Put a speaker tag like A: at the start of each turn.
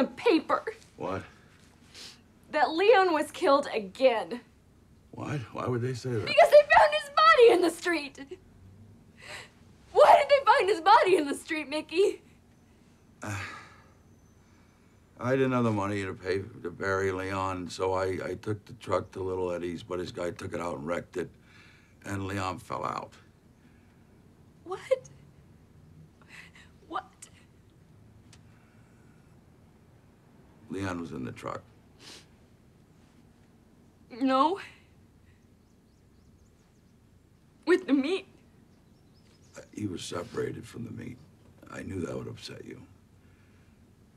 A: the paper.
B: What?
A: That Leon was killed again.
B: What? Why would they say that?
A: Because they found his body in the street. Why did they find his body in the street, Mickey?
B: I didn't have the money to pay to bury Leon, so I took the truck to Little Eddie's, but his guy took it out and wrecked it, and Leon fell out.
A: What? What?
B: Leon was in the truck.
A: No. With the meat.
B: He was separated from the meat. I knew that would upset you.